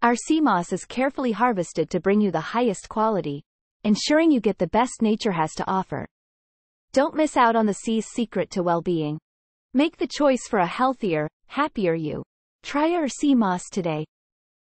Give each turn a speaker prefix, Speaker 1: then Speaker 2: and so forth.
Speaker 1: Our sea moss is carefully harvested to bring you the highest quality, ensuring you get the best nature has to offer. Don't miss out on the sea's secret to well-being. Make the choice for a healthier, happier you. Try our sea moss today.